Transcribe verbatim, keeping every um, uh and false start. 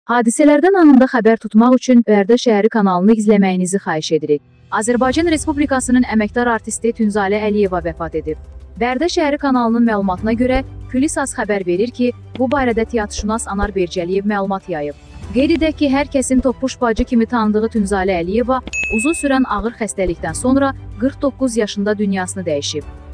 Hadisələrdən anında xəbər tutmaq üçün Bərdə şəhəri kanalını izləməyinizi xahiş edirik. Azərbaycan Respublikasının əməkdar artisti Tünzalə Əliyeva vəfat edib. Bərdə şəhəri kanalının məlumatına görə Kulisas xəbər verir ki, bu barədə teatrşünas Anar Bercəliyev məlumat yayıb. Qeyd edək ki, hər kəsin topuş bacı kimi tanıdığı Tünzalə Əliyeva uzun sürən ağır xəstəlikdən sonra qırx doqquz yaşında dünyasını dəyişib.